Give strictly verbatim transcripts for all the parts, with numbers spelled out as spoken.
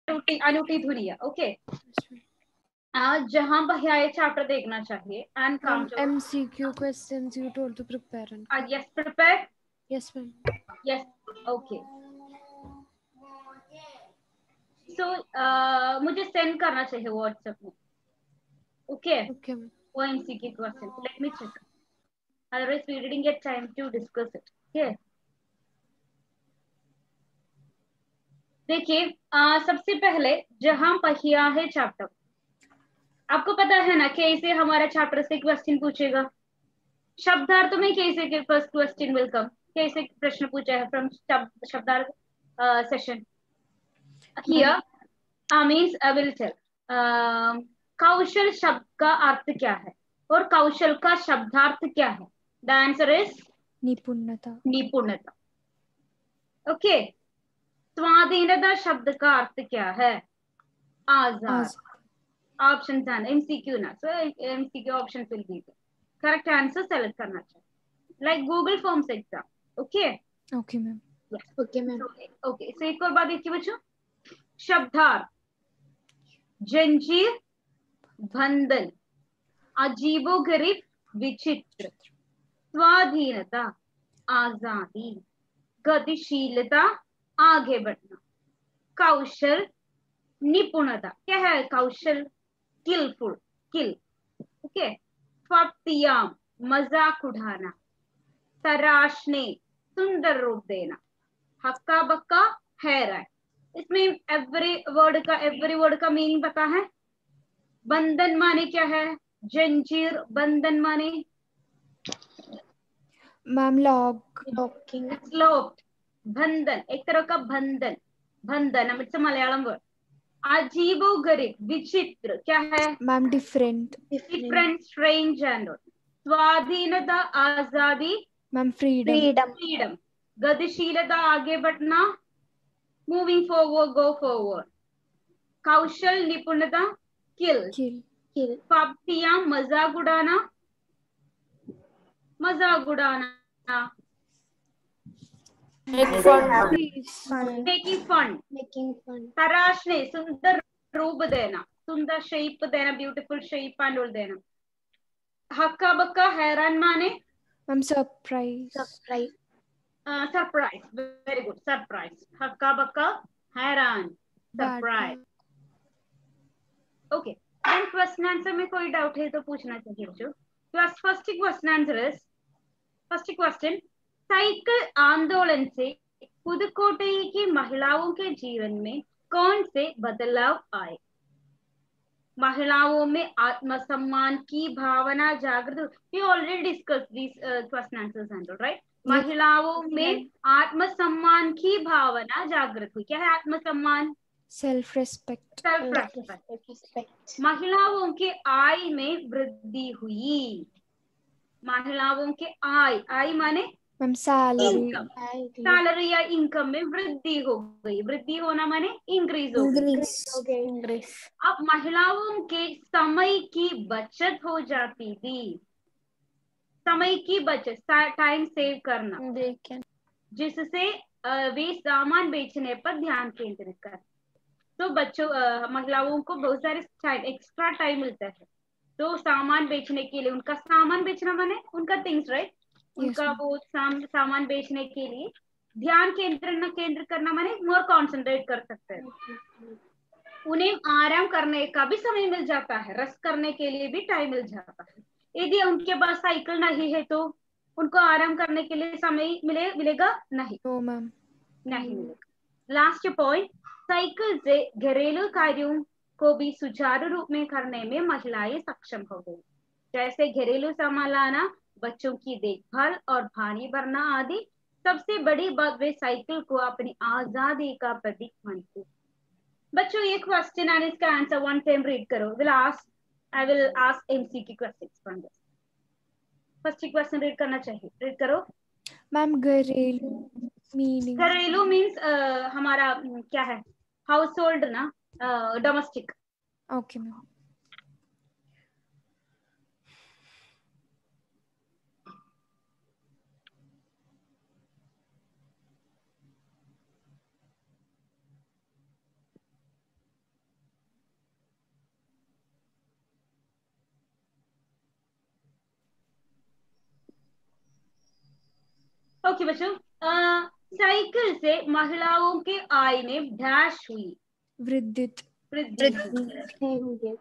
अनुटी अनुटी धुरिया. Okay, आज जहां बहिया चैप्टर देखना चाहिए and Ma'am, M C Q questions you told to prepare. Uh, yes, prepare. Yes, ma'am. Yes, okay. So uh, मुझे send करना चाहिए व्हाट्सएप में. Okay. Okay, ma'am. वो MCQ question. Let me check. Otherwise we didn't get time to discuss it. Okay. देखिए, सबसे पहले जहां पहिया है चैप्टर, आपको पता है ना कैसे हमारा चैप्टर से क्वेश्चन पूछेगा. शब्दार्थ में कैसे के फर्स्ट क्वेश्चन विल कम, कैसे प्रश्न पूछा है फ्रॉम शब्दार्थ session. Here means I will tell कौशल शब्द का अर्थ क्या है और कौशल का शब्दार्थ क्या है. द आंसर इज निपुणता. निपुणता. ओके. स्वाधीनता शब्द का अर्थ क्या है. आजाद. ऑप्शन आना एमसीक्यू ना, so MCQ option will be correct answer select करना चाहिए, like Google forms exam. Okay. Okay ma'am. Okay ma'am. Okay, so एक और बात देखिए बच्चों. शब्दार्थ जंजीर, बंधन, अजीबोगरीब, विचित्र, स्वाधीनता, आजादी, गतिशीलता, आगे बढ़ना, कौशल, निपुणता. क्या है कौशल? Skillful, skill. ओके. फप्तियाम, मजाक उड़ाना, तराशने, सुंदर रूप देना, हक्का बक्का, हैरान. इसमें एवरी वर्ड का एवरी वर्ड का मीनिंग पता है. बंधन माने क्या है? जंजीर. बंधन माने मैम लॉक. लॉकिंग. लॉक्ड. बंधन एक तरह का बंधन. बंधन इट्स मलयालम वर्ड. अजीबो गरीब, विचित्र क्या है? Ma'am different. Different, strange and. स्वाधीनता, आजादी. Ma'am freedom. फ्रीडम. फ्रीडम. गतिशीलता, आगे बढ़ना, मूविंग फॉरवर्ड, गो फॉरवर्ड. कौशल, निपुणता, किल. किल. किल. फप्तियां, मजाक उड़ाना, मजाक उड़ाना. Make fun. Making fun. Making fun. तराशने, सुंदर रूप देना, सुंदर शेप देना, ब्यूटीफुल शेप एंड ऑल देना. हक्का बक्का, हैरान माने ma'am surprise. Surprise. Surprise. Very good, surprise. हक्का बक्का, हैरान, surprise. Okay. Then question answer में कोई डाउट है तो पूछना चाहिए बच्चों. First question answer is first question. Cycle आंदोलन से पुदुकोट्टई की महिलाओं के जीवन में कौन से बदलाव आए? महिलाओं में आत्मसम्मान की भावना जागृत. We already discuss this question answers and right. महिलाओं में आत्मसम्मान की भावना जागृत हुई. क्या है आत्मसम्मान? Self respect. Self respect. महिलाओं के आय में वृद्धि हुई. महिलाओं के आय, आय माने मैम सैलरी. सैलरी या इनकम में वृद्धि हो गई. वृद्धि होना माने इंक्रीज हो गई. इंग्लिश. अब महिलाओं के समय की बचत हो जाती थी. समय की बचत, टाइम सेव करना, जिससे वे सामान बेचने पर ध्यान केंद्रित कर. तो बच्चों महिलाओं को बहुत सारे एक्स्ट्रा टाइम मिलता है. तो सामान बेचने के लिए, उनका सामान बेचना माने उनका थिंग्स राइट. उनका वो साम, सामान बेचने के लिए ध्यान केंद्र केंद्र करना माने मोर कॉन्सेंट्रेट कर सकते हैं. उन्हें आराम करने का भी समय मिल जाता है, रेस्ट करने के लिए भी टाइम मिल जाता है. यदि उनके पास साइकिल नहीं है तो उनको आराम करने के लिए समय मिले मिलेगा नहीं. No ma'am. नहीं मिलेगा. Last point. साइकिल से घरेलू कार्यों को भी सुचारू रूप में करने में महिलाएं सक्षम हो गई. जैसे घरेलू सामान लाना, बच्चों की देखभाल और पानी भरना आदि. सबसे बड़ी बात, वे साइकिल को अपनी आजादी का प्रतीक मानती. बच्चों ये क्वेश्चन एंड इसका आंसर वन टाइम रीड करो. Will ask I will ask MCQ questions from this. First question read करना चाहिए. रीड करो. मैम घरेलू मीनिंग. घरेलू मीन्स हमारा क्या है? हाउस होल्ड ना, डोमेस्टिक. Okay ma'am. ओके बच्चों, अ, साइकिल से महिलाओं के आय में डैश हुई, वृद्धित वृद्धि हुई।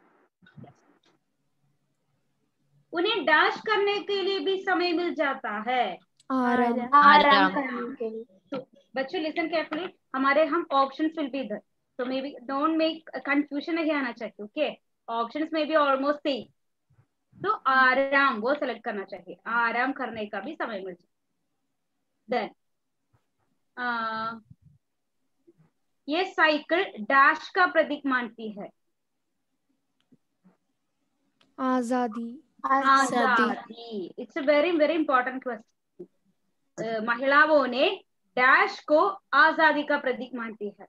उन्हें डैश करने के लिए भी समय मिल जाता है, आराम आराम करने के लिए। तो बच्चों लिसन केयरफुली, हमारे हम options will be there, so maybe don't make confusion नहीं आना चाहिए, ओके, ऑप्शंस में भी ऑलमोस्ट सेम, तो आराम वो सेलेक्ट करना चाहिए, आराम करने का भी समय मिल जाए। देन ये साइकिल डैश का प्रतीक मानती है, आजादी आजादी। It's a very very important question. महिलाओं ने डैश को आजादी का प्रतीक मानती है,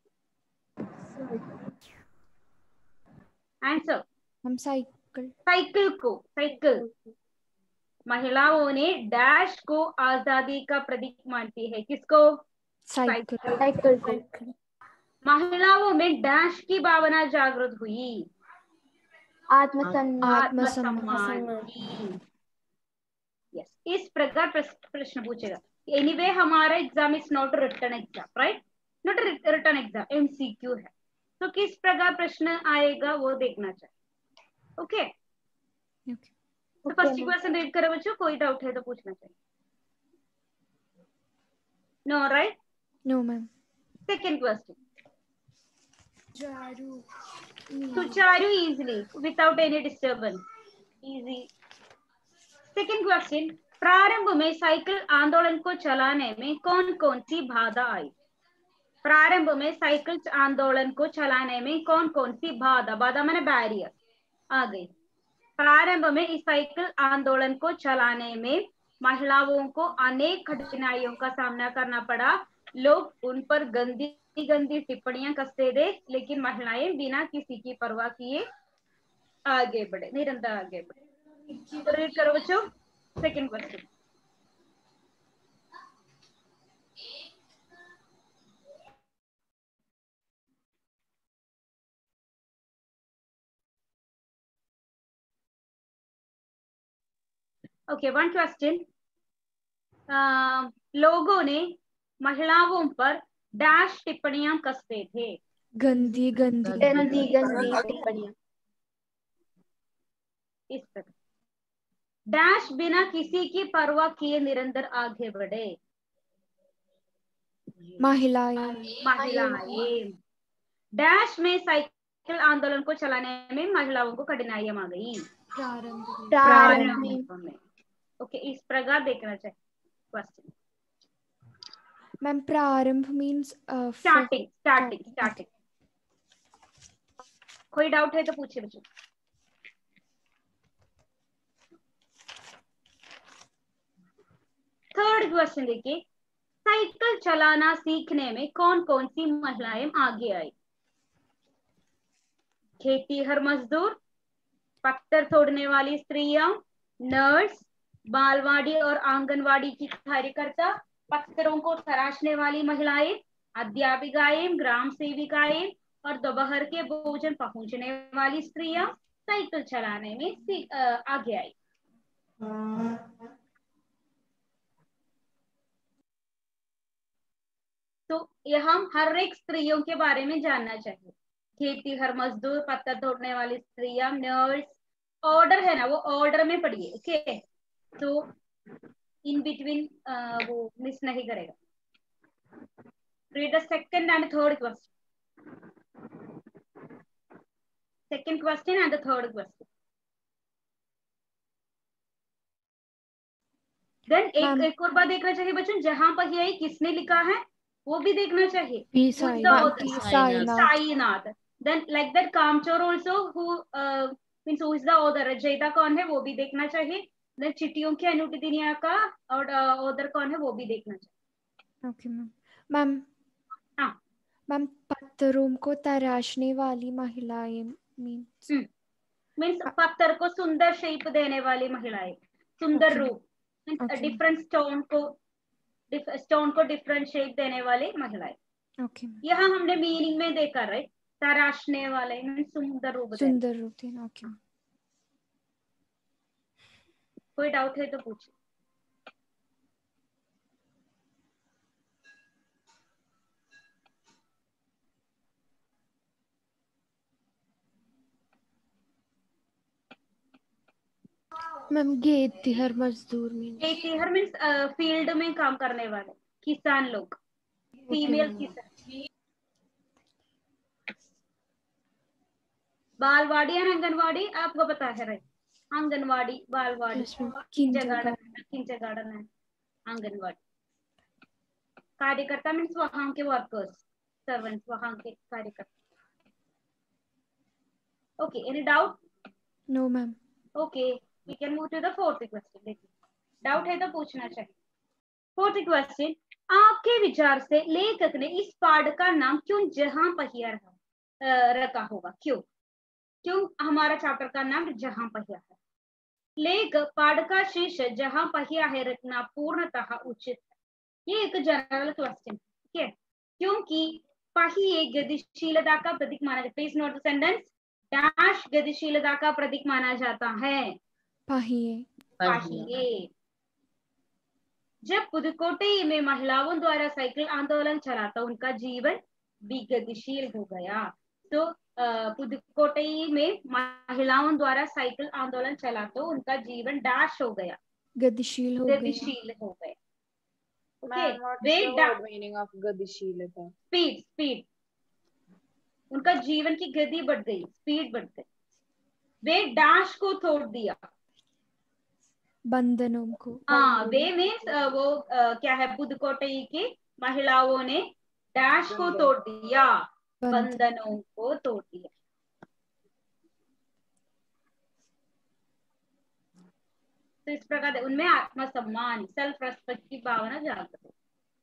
आंसर हम साइकिल साइकिल को, साइकिल महिलाओं ने डैश को आजादी का प्रतीक मानती है, किसको? साइकिल साइकिल को। महिलाओं में डैश की भावना जागृत हुई, आत्मसम्मान। आत्मसम्मान की। यस, इस प्रकार प्रश्न पूछेगा। एनीवे हमारा exam is not written exam, right, not written exam, MCQ है, तो किस प्रकार प्रश्न आएगा वो देखना चाहिए, ओके। तो फर्स्ट क्वेश्चन रीड करो बच्चों, कोई डाउट है तो पूछना चाहिए। No right, no ma'am. Second question, सुचारू सुचारू easily without any disturbance, easy. Second question, प्रारंभ में साइकिल आंदोलन को चलाने में कौन कौन सी बाधा आई? प्रारंभ में साइकिल आंदोलन को चलाने में कौन कौन सी बाधा, बाधा मैंने बैरियर आ गई। प्रारंभ में इस साइकिल आंदोलन को चलाने में महिलाओं को अनेक कठिनाइयों का सामना करना पड़ा, लोग उन पर गंदी गंदी टिप्पणियां कसते थे, लेकिन महिलाएं बिना किसी की परवाह किए आगे बढ़े, निरंतर आगे बढ़े। तो रीड करो बच्चों second question. Okay, one question, लोगों ने महिलाओं पर डैश टिप्पणियां कसते थे, गंदी गंदी गंदी गंदी टिप्पणियां। इस प्रकार डैश बिना किसी की परवाह किए निरंतर आगे बढ़े, महिलाएं महिलाएं। डैश में साइकिल आंदोलन को चलाने में महिलाओं को कठिनाइयां आ गई, प्रारंभ प्रारंभ में। ओके, इस प्रकार देखना चाहिए क्वेश्चन। मैम प्रारंभ मीन्स स्टार्टिंग, स्टार्टिंग, स्टार्टिंग। कोई डाउट है तो पूछिए बच्चों। थर्ड क्वेश्चन देखिए, साइकिल चलाना सीखने में कौन कौन सी महिलाएं आगे आई? खेती हर मजदूर, पत्थर तोड़ने वाली स्त्रियां, नर्स, बालवाड़ी और आंगनवाड़ी की कार्यकर्ता, पत्थरों को तराशने वाली महिलाएं, अध्यापिकाएं, ग्राम सेविकाएं और दोपहर के भोजन पहुंचने वाली स्त्रियां साइकिल चलाने में आगे आई। तो यह हम हर एक स्त्रियों के बारे में जानना चाहिए। खेती हर मजदूर, पत्थर तोड़ने वाली स्त्रियां, नर्स, ऑर्डर है ना वो ऑर्डर में पढ़िए, ओके, तो इन बिटवीन वो मिस नहीं करेगा। Read the second and third question, second question and the third question. Then एक एक और बात देखना चाहिए बच्चों, जहां पर यही किसने लिखा है वो भी देखना चाहिए, Sainath. Then like that Kamchor also, who means who is the author, रचयिता कौन है वो भी देखना चाहिए। देन चिट्ठियों की अनुदिनिया का और ऑथर कौन है वो भी देखना चाहिए। Okay ma'am. मैम हाँ मैम पत्थरों को तराशने वाली महिलाएं मीन्स मीन्स पत्थर को सुंदर शेप देने वाली महिलाएं, सुंदर रूप, मीन्स डिफरेंट स्टोन को स्टोन को डिफरेंट शेप देने वाली महिलाएं। ओके, यहाँ हमने मीनिंग में देखा, राइट, तराशने वाले मीन्स सुंदर रूप, सुंदर रूप देना। ओके, कोई डाउट है तो पूछिए। मैम गेतिहर मजदूर मीन्स गेतिहर मीन्स फील्ड में काम करने वाले किसान लोग, फीमेल किसान। बालवाड़ी और आंगनवाड़ी आपको पता है right? Anganwadi, balwadi, kindergarten, kindergarten है आंगनवाड़ी। कार्यकर्ता मीन्स वहां के वर्कर्स, सर्वेंट्स, वहां के कार्यकर्ता। Okay, any doubt? No ma'am. Okay, we can move to the fourth question. देखिए, डाउट है तो पूछना चाहिए। फोर्थ क्वेश्चन, आपके विचार से लेखक ने इस पाठ का नाम क्यों जहां पहिया रखा रखा होगा? क्यों क्यों हमारा चैप्टर का नाम जहां पहिया है? लेखक पाठ का शीर्षक जहां पहिया है रखना पूर्णतः उचित है। ये एक जनरल क्वेश्चन, ठीक है? क्योंकि पहिए गतिशीलता का प्रतीक माना जाता है। Please note the sentence. Dash गतिशीलता का प्रतीक माना जाता है। पहिए पहिए। जब पुदुकोट्टई में महिलाओं द्वारा साइकिल आंदोलन चला तो उनका जीवन भी गतिशील हो गया। तो पुदुकोट्टई में महिलाओं द्वारा साइकिल आंदोलन चला तो उनका जीवन डैश हो गया, गतिशील हो गया। गतिशील हो गया। Okay, what is the word meaning of गतिशीलता? Speed, speed. उनका जीवन की गति बढ़ गई, स्पीड बढ़ गई। वे डैश को तोड़ दिया, बंधनों को। हाँ, वे मीन्स वो uh, क्या है, पुदुकोट्टई की महिलाओं ने डैश को तोड़ दिया, बंधनों को तोड़ दिया। तो इस प्रकार उनमें आत्मसम्मान, सेल्फ रेस्पेक्ट की भावना जागृत हो।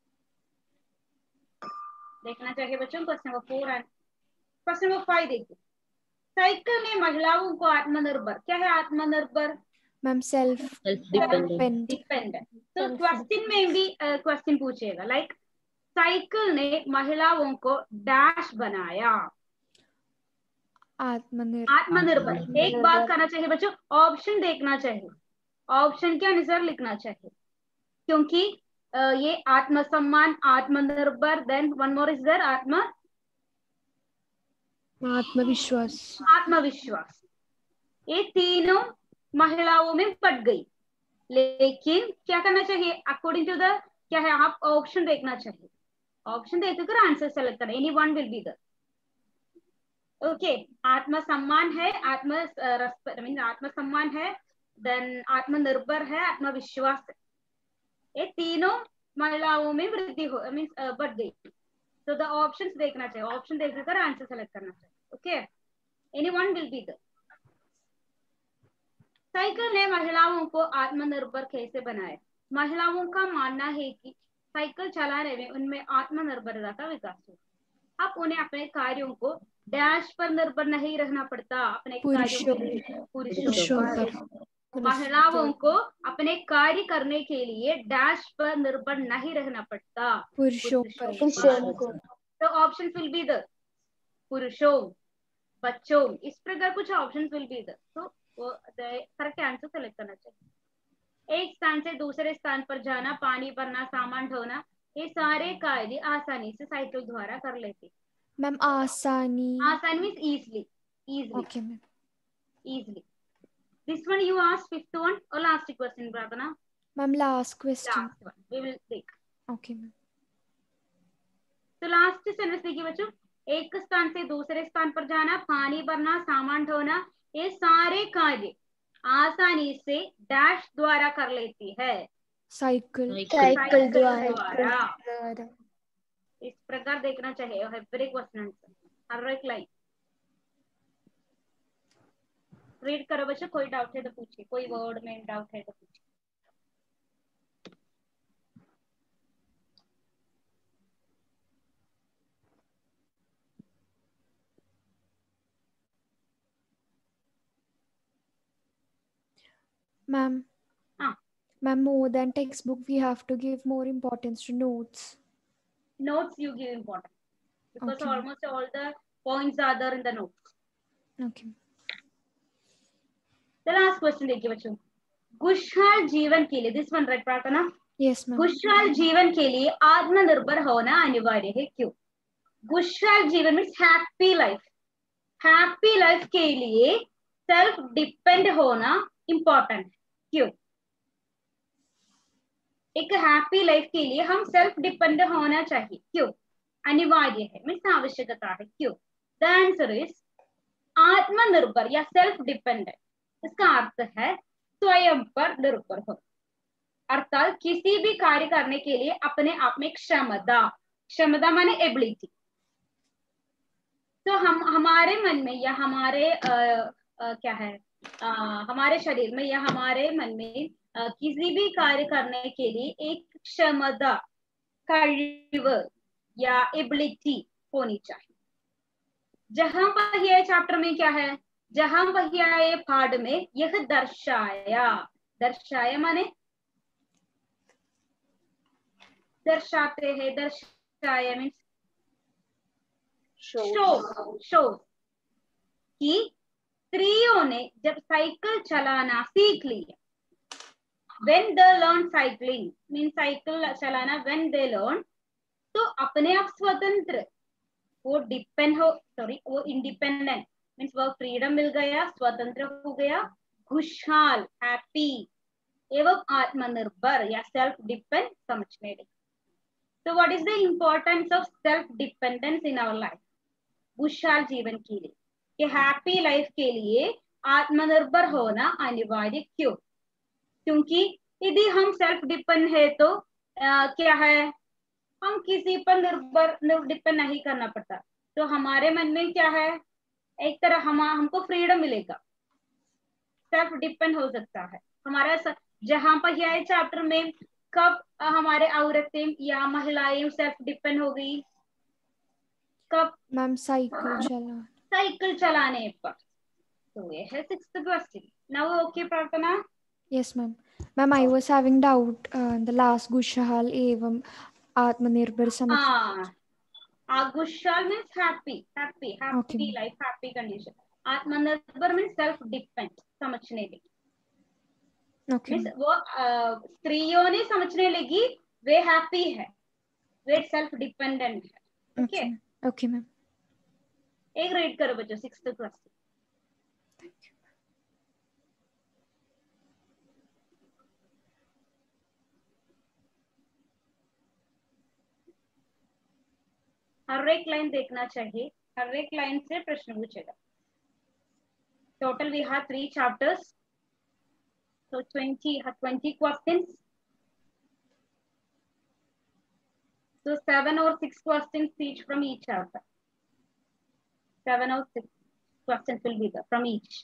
देखना चाहिए बच्चों question number four and question number five. देखिए, साइकिल ने महिलाओं को आत्मनिर्भर, क्या है आत्मनिर्भर? Ma'am self dependent. डिपेंडेंट। तो क्वेश्चन में भी क्वेश्चन uh, पूछेगा लाइक साइकिल ने महिलाओं को डैश बनाया, आत्मनिर्भर। आत्मनिर्भर। एक बात करना चाहिए बच्चों, ऑप्शन देखना चाहिए, ऑप्शन के अनुसार लिखना चाहिए, क्योंकि uh, ये आत्मसम्मान, आत्मनिर्भर, then one more is there आत्म आत्मविश्वास, आत्मविश्वास, ये तीनों महिलाओं में बढ़ गई। लेकिन क्या करना चाहिए अकॉर्डिंग टू द, क्या है, आप ऑप्शन देखना चाहिए, ऑप्शन देखकर आंसर सेलेक्ट करना, any one will be the. Okay, आत्मसम्मान है, आत्म मीन आत्मसम्मान है, देन आत्मनिर्भर है, आत्मविश्वास है। ये तीनों महिलाओं में वृद्धि हो मीन्स बढ़ गई। तो द ऑप्शंस देखना चाहिए, ऑप्शन देखकर आंसर सेलेक्ट करना चाहिए। Okay, any one will be the. Cycle ने महिलाओं को आत्मनिर्भर कैसे बनाया? महिलाओं का मानना है कि साइकिल चलाने में उनमें आत्मनिर्भरता का विकास हुआ। अब उन्हें अपने कार्यों को डैश पर निर्भर नहीं रहना पड़ता, अपने पुरुषों पुरुषों पर। महिलाओं को अपने कार्य करने के लिए डैश पर निर्भर नहीं रहना पड़ता, पुरुषों पर। तो ऑप्शन विल बी द पुरुषों, बच्चों, इस प्रकार कुछ ऑप्शन विल बी द। तो वो करेक्ट आंसर सेलेक्ट करना चाहिए। एक स्थान से दूसरे स्थान पर जाना, पानी भरना, सामान ढोना, ये सारे कार्य आसानी से साइकिल द्वारा कर लेते। मैम आसानी, आसानी means easily, easily. Okay ma'am, easily. This one you ask, fifth one और last question Prarthana. Ma'am last question, last one we will take. Okay ma'am. तो लास्ट सेंटेंस देखिए बच्चों, एक स्थान से दूसरे स्थान पर जाना, पानी भरना, सामान ढोना, ये सारे कार्य आसानी से डैश द्वारा कर लेती है, साइकिल साइकिल द्वारा। द्वारा। इस प्रकार देखना चाहिए हर एक क्वेश्चन आंसर, हर एक लाइन रीड करो बच्चों। कोई डाउट है तो पूछिए, कोई वर्ड में डाउट है तो पूछिए। मैम हाँ, ma'am more than textbook we have to give more importance to notes. notes you give importance because Okay. almost all the points are there in the notes. Okay. The last question देखिए बच्चों, खुशहाल जीवन के लिए, this one right Prarthana? Yes ma'am. खुशहाल जीवन के लिए आत्मनिर्भर होना अनिवार्य है, क्यों? खुशहाल जीवन means happy life, happy life के लिए सेल्फ डिपेंड होना इम्पोर्टेंट है। क्यों? एक हैप्पी लाइफ के लिए हम सेल्फ डिपेंडेंट होना चाहिए, क्यों? अनिवार्य है, मीन्स आवश्यकता है, क्यों? द आंसर इज आत्मनिर्भर या सेल्फ डिपेंडेंट, इसका अर्थ है स्वयं पर निर्भर हो, अर्थात किसी भी कार्य करने के लिए अपने आप में क्षमता, क्षमता माने एबिलिटी। तो हम हमारे मन में या हमारे आ, आ, क्या है आ, हमारे शरीर में या हमारे मन में आ, किसी भी कार्य करने के लिए एक क्षमता, കഴിവ് या एबिलिटी होनी चाहिए। जहां पहिया चैप्टर में क्या है? जहां पहिया पाठ में यह दर्शाया, दर्शाया माने दर्शाते हैं, दर्शाया मीन्स शो, शो कि स्त्रियों ने जब साइकिल चलाना सीख लिया, when they learn cycling means cycle चलाना when they learn, तो अपने आप स्वतंत्र, वो डिपेंड हो, सॉरी वो इंडिपेंडेंट मीन्स वो फ्रीडम मिल गया, स्वतंत्र हो गया, खुशहाल हैप्पी एवं आत्मनिर्भर या सेल्फ डिपेंड समझने लगे। So what is the importance of self dependence in our life? खुशहाल जीवन के लिए, कि हैप्पी लाइफ के लिए आत्मनिर्भर होना अनिवार्य, क्यों? क्योंकि यदि हम सेल्फ डिपेंड है तो आ, क्या है, हम किसी पर निर्भर डिपेंड नहीं करना पड़ता, तो हमारे मन में क्या है, एक तरह हम हमको फ्रीडम मिलेगा, सेल्फ डिपेंड हो सकता है हमारा। जहां पर यह चैप्टर में कब हमारे औरतें या महिलाएं सेल्फ डिपेंड हो गई? कब? मैम साइकिल चला साइकिल चलाने पर। तो ये है sixth question. Now okay Prarthana? Yes ma'am. Ma'am I was having doubt the last खुशहाल एवं आत्मनिर्भर समझ। हां, खुशहाल means happy, happy happy life, happy condition. आत्मनिर्भर मींस सेल्फ डिपेंड समझने लगी। ओके मींस वो स्त्रियों ने समझने लगी वे हैप्पी है, वे सेल्फ डिपेंडेंट है। Okay okay ma'am. एक रीड करो बच्चों सिक्स्थ क्वेश्चन। हर एक लाइन देखना चाहिए, हर एक लाइन से प्रश्न पूछेगा। Total we have three chapters, so twenty twenty questions, so seven or six questions each from each chapter, seven or six questions will be there from each.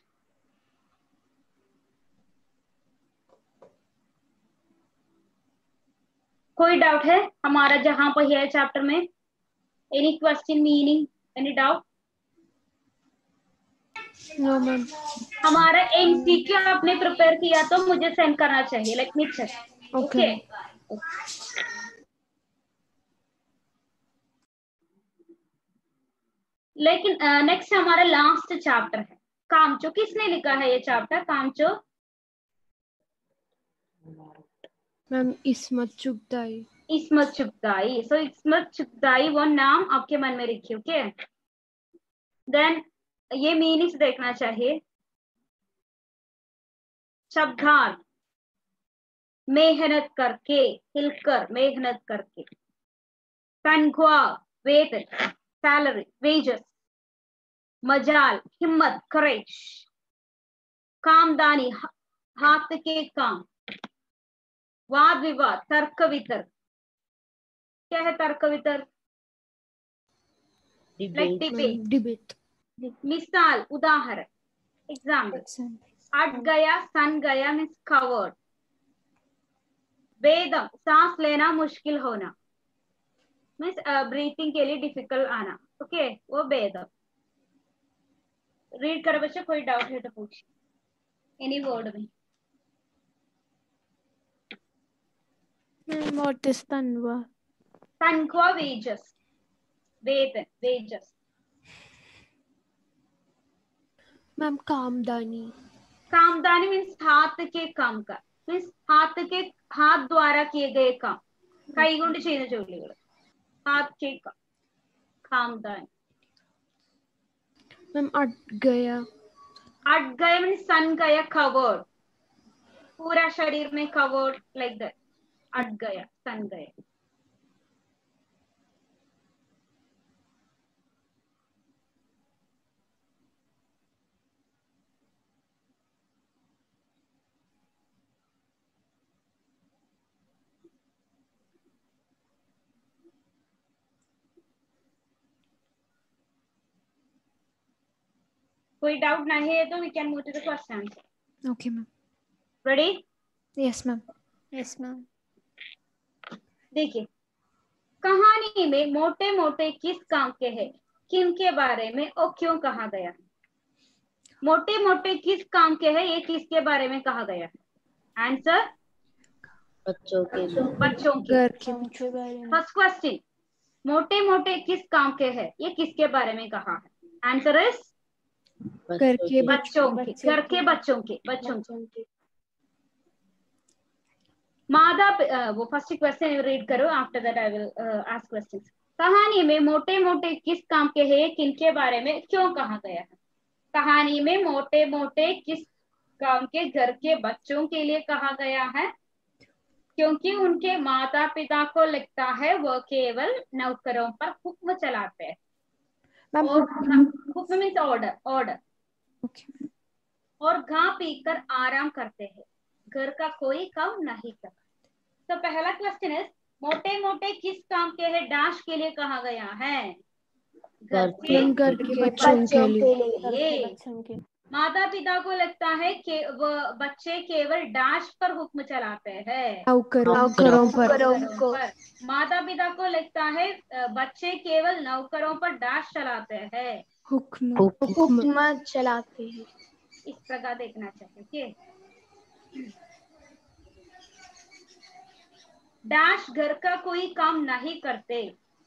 कोई doubt है हमारा जहां पर है चैप्टर में? Any question meaning, any doubt? No ma'am. हमारा MCQ आपने prepare किया तो मुझे सेंड करना चाहिए, लेट मी चेक। ओके लेकिन नेक्स्ट uh, हमारा लास्ट चैप्टर है कामचो। किसने लिखा है ये चैप्टर कामचो? मैम इस्मत चुगताई। इस्मत चुगताई। सो इस्मत चुगताई वो नाम आपके मन में रखिए। ओके देन ये मीनिंग्स देखना चाहिए। शब्दार्थ, मेहनत करके, हिलकर, मेहनत करके। तनख्वाह, वेतन, सैलरी, वेजेस। मजाल, हिम्मत, करेज। कामदानी, हाथ के काम। वाद विवाद, तर्क वितर्क। क्या है तर्क वितर्क? Debate debate. मिसाल, उदाहरण, एग्जाम्पल। अट गया, सन गया मीन्स कवर्ड। वेदम, सांस लेना मुश्किल होना मीन्स ब्रीथिंग के लिए डिफिकल्ट आना। Okay okay? वो वेदम। रीड करो बच्चों, कोई डाउट है तो पूछिए एनी वर्ड में। व्हाट इज तनख्वाह? तनख्वाह वेजेस, वेतन, वेजेस। मैम कामदानी। कामदानी मीन्स हाथ के काम का, मीन्स हाथ के हाथ द्वारा किए गए काम, കൈകൊണ്ട് ചെയ്യുന്ന ജോലികൾ, हाथ के काम, कामदानी। मैम अट गया। अट गया मीन्स सन गया कवर्ड। पूरा शरीर में कवर्ड लाइक दैट, अट गया, सन गया। कोई डाउट नहीं है तो we can move to the question. Okay ma'am. Ready? Yes ma'am. Yes ma'am. देखिए, कहानी में मोटे मोटे किस काम के हैं, किन के बारे में और क्यों कहा गया? मोटे मोटे किस काम के हैं, ये किसके बारे में कहा गया? आंसर बच्चों के बच्चों के। घर के फर्स्ट क्वेश्चन, मोटे मोटे किस काम के हैं, ये किसके बारे में कहा है? आंसर इज घर के बच्चों के, घर के बच्चों के, बच्चों के। मादा, वो फर्स्ट क्वेश्चन रीड करो, after that I will ask questions. कहानी में मोटे मोटे किस काम के हैं, किनके बारे में क्यों कहा गया है? कहानी में मोटे मोटे किस काम के घर के बच्चों के लिए कहा गया है? क्योंकि उनके माता पिता को लगता है वह केवल नौकरों पर हुक्म चलाते हैं। हुक्म मीन्स ऑर्डर, ऑर्डर। और घा पीकर आराम करते हैं, घर का कोई काम नहीं करता। तो पहला क्वेश्चन है, मोटे मोटे किस काम के है डैश के लिए कहा गया है? घर के, घर के बच्चों के लिए। माता पिता को लगता है कि वह बच्चे केवल डैश पर हुक्म चलाते हैं, नौकरों पर। पर। माता पिता को लगता है बच्चे केवल नौकरों पर डैश चलाते हैं, हुक्म हुक्म चलाते हैं। इस प्रकार देखना चाहिए। डैश घर का कोई काम नहीं करते,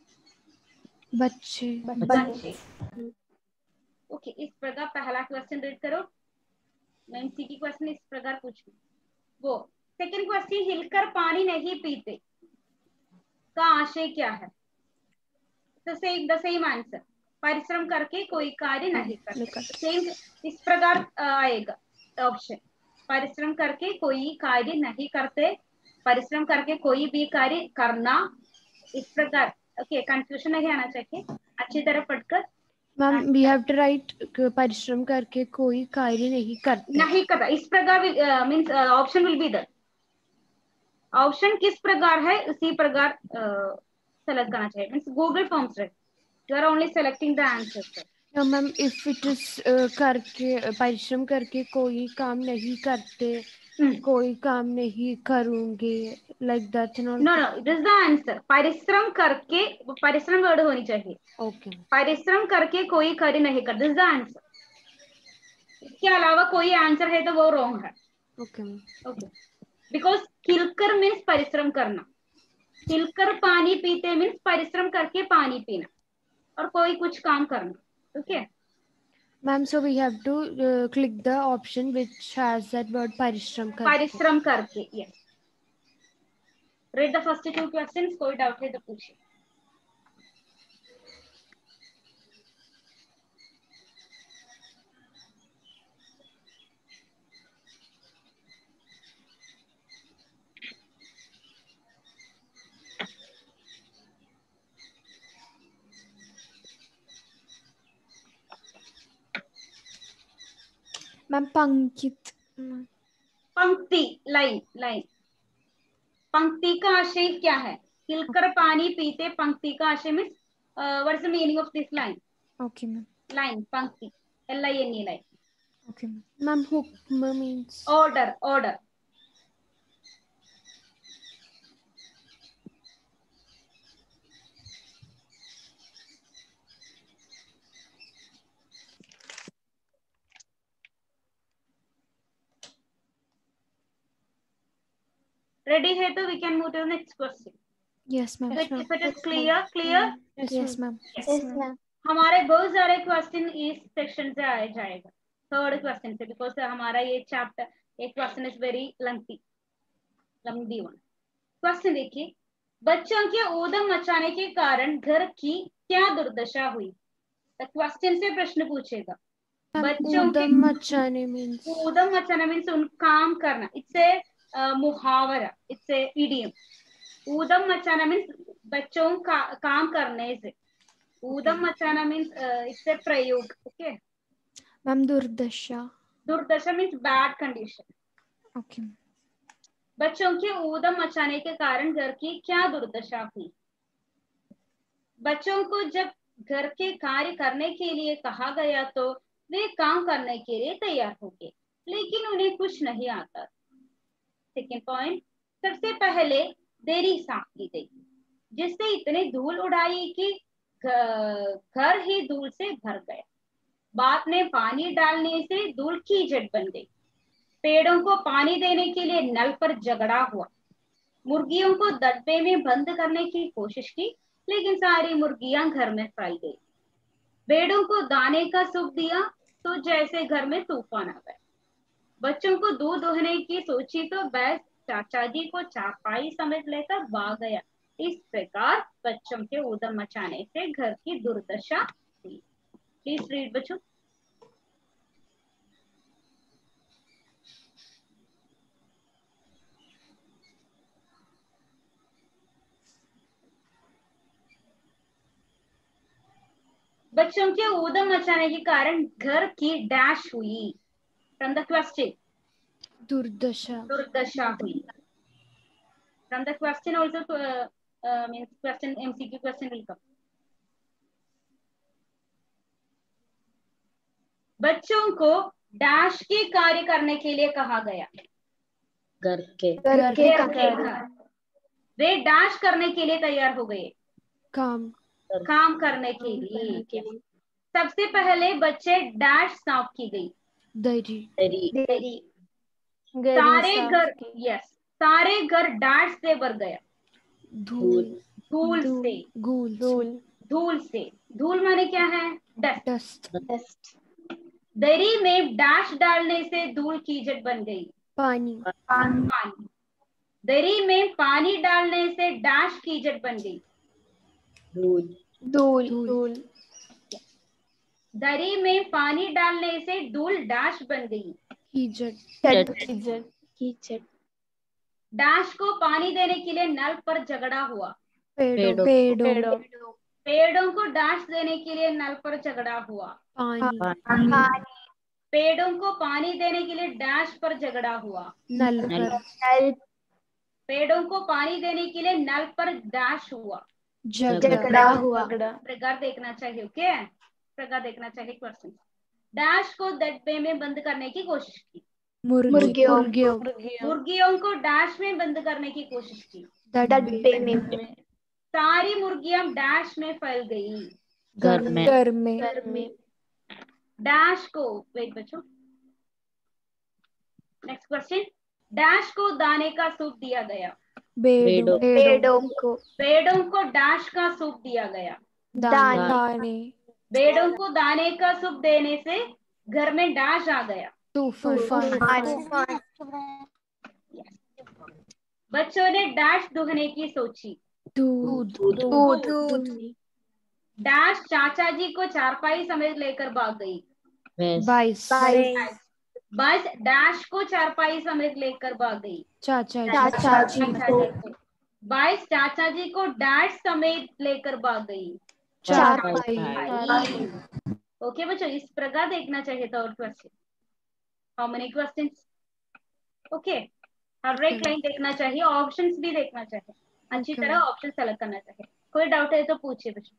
बच्चे बच्चे। ओके, इस प्रकार पहला क्वेश्चन रीड करो। मैं की क्वेश्चन इस प्रकार पूछूं। वो सेकंड क्वेश्चन, हिलकर पानी नहीं पीते का आशय क्या है? तो सेम द सेम आंसर, परिश्रम करके कोई कार्य नहीं करते। सेम इस प्रकार आएगा ऑप्शन, परिश्रम करके कोई कार्य नहीं करते, परिश्रम करके कोई भी कार्य करना, इस प्रकार। ओके, कंफ्यूजन नहीं आना चाहिए, अच्छी तरह पढ़कर। Ma'am we have to write परिश्रम करके कोई कार्य नहीं करते, नहीं करता, इस प्रकार means option will be the option किस प्रकार है उसी प्रकार सेलेक्ट करना चाहिए। Means Google forms right, you are only selecting the answer. no ma'am if it is करके परिश्रम करके कोई काम नहीं करते, hmm. कोई काम नहीं करूंगे, like that. No no, this is the answer. परिश्रम करके, परिश्रम वर्ड होनी चाहिए। ओके, परिश्रम करके कोई कार्य नहीं करता, दिस इज द आंसर। इसके अलावा कोई आंसर है तो वो रॉन्ग है। ओके ओके, बिकॉज किलकर मीन्स परिश्रम करना, हिलकर पानी पीते मीन्स परिश्रम करके पानी पीना और कोई कुछ काम करना। Okay ma'am, so we have to click the option which has that word परिश्रम करके। परिश्रम करके, yes. Read the first two questions, कोई डाउट है तो पूछिए। मैम पंक्ति, पंक्ति, लाइन, लाइन। पंक्ति का आशय क्या है? हिलकर पानी पीते, पंक्ति का आशय means what is the meaning of this line? Okay ma'am, line, पंक्ति, L I N E line. Okay ma'am, हुक्म मींस ऑर्डर, ऑर्डर। रेडी है तो we can move to next question. Yes ma'am, if it is clear, clear. Yes ma'am, yes ma'am. हमारे बहुत सारे question इस section से आए जाएगा, थर्ड क्वेश्चन से, बिकॉज हमारा ये चैप्टर, एक क्वेश्चन इज वेरी लेंथी, लंबी वन। क्वेश्चन देखिए, बच्चों के ऊधम मचाने के कारण घर की क्या दुर्दशा हुई? क्वेश्चन से प्रश्न पूछेगा, बच्चों के ऊधम मचाने मीन्स ऊधम मचाना मीन्स उन काम करना, इट्स ए मुहावरा, इट्स ए इडियम। ऊधम मचाना मीन्स बच्चों का काम करने से, ऊधम मचाना मीन्स इट्स ए प्रयोग। ओके मैम दुर्दशा, दुर्दशा मीन्स बैड कंडीशन। ओके। बच्चों के ऊधम मचाने के कारण घर की क्या दुर्दशा हुई? बच्चों को जब घर के कार्य करने के लिए कहा गया तो वे काम करने के लिए तैयार हो गए, लेकिन उन्हें कुछ नहीं आता। सेकेंड पॉइंट, सबसे पहले देरी साफ की गई, जिससे इतनी धूल उड़ाई कि घर ही धूल से भर गया। बाद में पानी डालने से धूल कीचड़ बन गई। पेड़ों को पानी देने के लिए नल पर झगड़ा हुआ। मुर्गियों को डब्बे में बंद करने की कोशिश की, लेकिन सारी मुर्गियां घर में फैल गई। भेड़ों को दाने का सूप दिया तो जैसे घर में तूफान आ गया। बच्चों को दूध दोहने की सोची तो बैस चाचा जी को चारपाई समेत लेकर भाग गया। इस प्रकार बच्चों के ऊधम मचाने से घर की दुर्दशा हुई। प्लीज रीड बच्चों। बच्चों के ऊधम मचाने के कारण घर की डैश हुई। फ्रॉम द क्वेश्चन, दुर्दशा दुर्दशा हुई। From the question also means question MCQ question will come. बच्चों को डैश के कार्य करने के लिए कहा गया। घर के घर के घर के घर। वे डैश करने के लिए तैयार हो गए, काम काम करने के लिए। सबसे पहले बच्चे डैश साफ की गई, दरी दरी। सारे घर, यस, सारे घर डैश से भर गया, धूल धूल से, धूल धूल धूल से। धूल माने क्या है? डस्ट। Dust dust. दरी में डैश डालने से धूल कीचड़ बन गई, पानी पानी। दरी में पानी डालने से डैश कीचड़ बन गई, धूल धूल धूल। दरी में पानी डालने से धूल डैश बन गई, कीचड़ कीचड़ कीचड़। डैश को पानी देने के लिए नल पर झगड़ा हुआ। पेड़ों पेड़ों पेड़ों को डैश देने के लिए नल पर झगड़ा हुआ। पानी पेड़ों को पानी देने के लिए डैश पर झगड़ा हुआ, नल पर नल। पेड़ों को पानी देने के लिए नल पर डैश हुआ, झगड़ा हुआ। प्रकार देखना चाहिए। ओके, प्रकार देखना चाहिए क्वेश्चन। डैश को डब्बे में बंद करने की कोशिश की, मुर्गियों मुर्गियों को डैश में बंद करने की कोशिश की, डब्बे में। सारी मुर्गियां डैश में फैल गई, घर में घर में घर में। डैश को, वेट बच्चों, नेक्स्ट क्वेश्चन। डैश को दाने का सूप दिया गया, पेड़ों पेड़ों को पेड़ों को डैश का सूप दिया गया, दाने। पेड़ों को दाने का सूप देने से घर में डैश आ गया, तूफान। बच्चों ने डैश दुहने की सोची, दूध दूध। डैश चाचा जी को चारपाई समेत लेकर भाग गई, बाईस बस डैश को चारपाई समेत लेकर भाग गई, चाचा चाचा जी को। बाईस चाचा जी को डैश समेत लेकर भाग गई, चारपाई। ओके बच्चों, इस प्रकार देखना चाहिए था। और question, how many questions? Okay, हर एक लाइन देखना चाहिए, ऑप्शंस भी देखना चाहिए, अच्छी Okay. तरह ऑप्शन सेलेक्ट करना चाहिए। कोई डाउट है तो पूछिए बच्चों।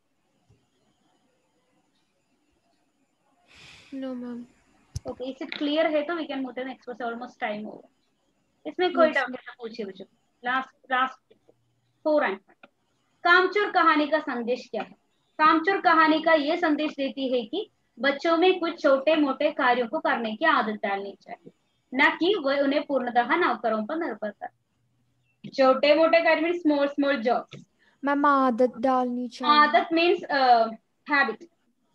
No ma'am. ओके, इस क्लियर है तो we can move to next question, almost time over. इसमें कोई Yes. डाउट है तो पूछिए बच्चों। लास्ट लास्ट फोर एंड कामचोर कहानी का संदेश क्या है? कामचोर कहानी का ये संदेश देती है कि बच्चों में कुछ छोटे मोटे कार्यों को करने की आदत डालनी चाहिए, न कि वह उन्हें पूर्णतः नौकरों पर निर्भर कर। छोटे मोटे कार्य means small small jobs. Ma'am आदत डालनी चाहिए। आदत मीन्स हैबिट,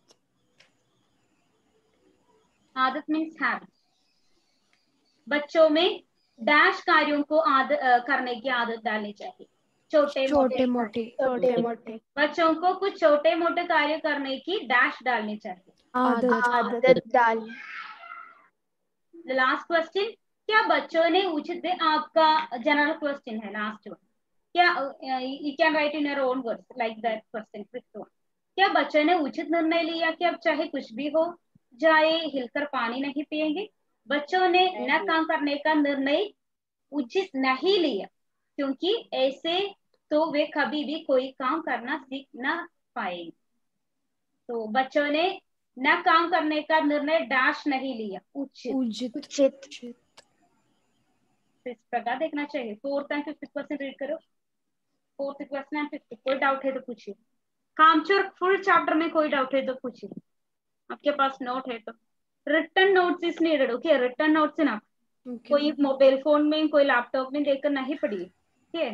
आदत मीन्स हैबिट। बच्चों में डैश कार्यों को आदत करने की आदत डालनी चाहिए, छोटे छोटे मोटे छोटे मोटे। बच्चों को कुछ छोटे मोटे कार्य करने की डैश डालनी चाहिए, आदत आदत डालनी। लास्ट क्वेश्चन, क्या बच्चों ने उचित, आपका जनरल क्वेश्चन है लास्ट वन, क्या you can write in your own words like that question fifth one. क्या बच्चों ने उचित निर्णय लिया कि अब चाहे कुछ भी हो जाए हिलकर पानी नहीं पिएंगे? बच्चों ने न काम करने का निर्णय उचित नहीं लिया, क्योंकि ऐसे तो वे कभी भी कोई काम करना सीख ना पाएंगे। तो बच्चों ने न काम करने का निर्णय डैश नहीं लिया, उचित उचित उचित। इस प्रकार देखना चाहिए। Fourth and fifth question read करो। फोर्थ क्वेश्चन एंड फिफ्थ, कोई डाउट है तो पूछिए। कामचोर फुल चैप्टर में कोई डाउट है तो पूछिए, आपके पास नोट है तो। Return notes is needed, okay, return notes ना कोई मोबाइल फोन में कोई लैपटॉप में देखकर नहीं पढ़िए, ठीक है।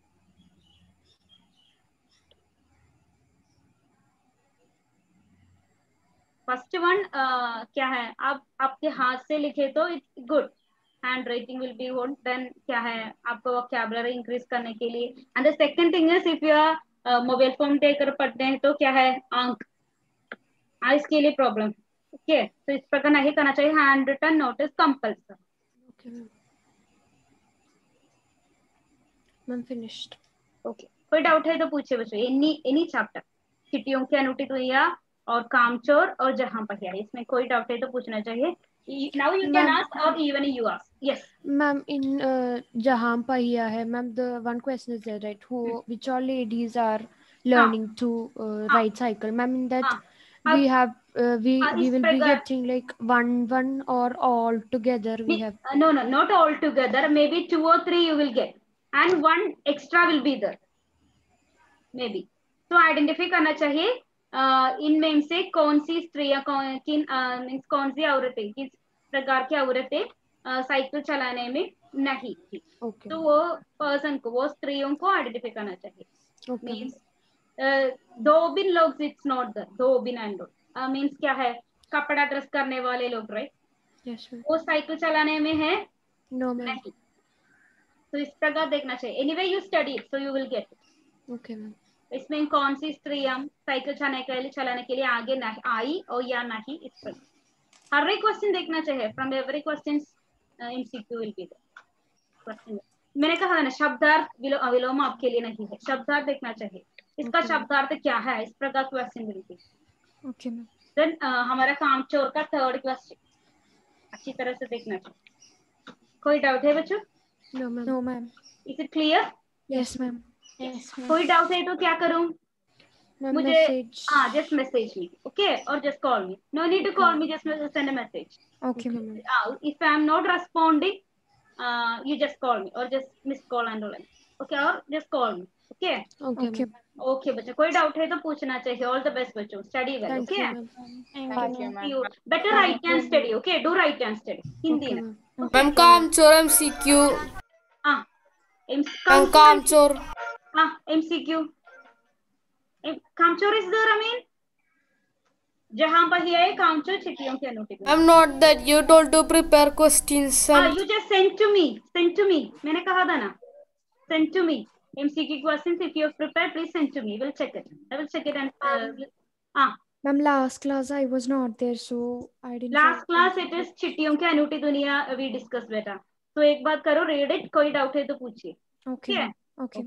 फर्स्ट वन क्या है, आप आपके हाथ से लिखे तो it's good, hand writing will be good. Then क्या है, आपको वोकैबुलरी इंक्रीज करने के लिए। And the second thing is if you are mobile phone देकर पढ़ते हैं तो क्या है, आंख आइस के लिए प्रॉब्लम, ओके। तो इस प्रकार नहीं करना चाहिए। Hand written note is compulsory. Ma'am finished. Okay, कोई डाउट है तो पूछिए बच्चों। एनी एनी चैप्टर, चिट्टियों की अनुटित हुआ और कामचोर और जहां पहिया, इसमें कोई डाउट है तो पूछना चाहिए। नाउ यू कैन आस्क और even you ask. Yes ma'am, in जहां पहिया है ma'am, the one question is there, right, who which all ladies are learning to uh, ride cycle, ma'am, in that we have uh, we we will be getting like one one or all together we have? uh, no no not all together, maybe two or three you will get and one extra will be there maybe. तो identify करना चाहिए uh, इनमें से कौन सी स्त्रियां कौन किन means uh, कौन सी औरतें किस प्रकार की औरतें साइकिल uh, चलाने में नहीं थी। okay. तो वो पर्सन को, वो स्त्रियों को आइडेंटिफाई करना चाहिए। okay. मीन्स दो बिन लोग, इट्स नॉट द दो बिन एंड मीन्स क्या है, कपड़ा ड्रेस करने वाले लोग, राइट, yes, वो साइकिल चलाने में है no, नहीं। तो इस प्रकार देखना चाहिए। Anyway you study so you will get. Okay ma'am. इसमें कौन सी स्त्रियां साइकिल चलाने के लिए चलाने के लिए आगे नहीं आई और या नहीं, इस प्रकार हर एक क्वेश्चन देखना चाहिए। From every question MCQ will be question. मैंने कहा है ना, शब्दार्थ विलो, विलोम आपके लिए नहीं है, शब्दार्थ देखना चाहिए। इसका okay. शब्दार्थ क्या है, इस प्रकार क्वेश्चन मिलती है। Okay ma'am. देन हमारा कामचोर का थर्ड क्वेश्चन अच्छी तरह से देखना चाहिए। कोई डाउट है बच्चों? No ma'am. No ma'am. Is it clear? Yes ma'am. Yes ma'am. कोई डाउट है तो क्या करूं? मुझे मैसेज, हाँ जस्ट मैसेज मी, ओके, और just call me, no need to call me, just send a message. Okay ma'am. If I am not responding you just call me or just miss call and all, okay, or just call me, okay. okay okay बच्चों, कोई doubt है तो पूछना चाहिए। All the best बच्चों, study well, okay. Thank you, ma'am. Better write and study, okay, do write and study Hindi में। Ma'am कामचोर MCQ, हाँ मैम कामचोर, हाँ एमसीक्यू, कामचोर इज देयर, आई मीन जहां पर ही है कामचोर चिट्ठियों की अनुटित। I'm not that you told to prepare questions. Ah, you just send to me, send to me. मैंने कहा था ना, send to me. M C Q questions if you have prepared, please send to me. We'll check it. I will check it and. Uh, ah. Ma'am, last class I was not there, so I didn't. Last class it is चिट्ठियों की अनुटी दुनिया we discuss बेटा। तो एक बात करो, read it, कोई doubt है तो पूछिए। Okay. Okay.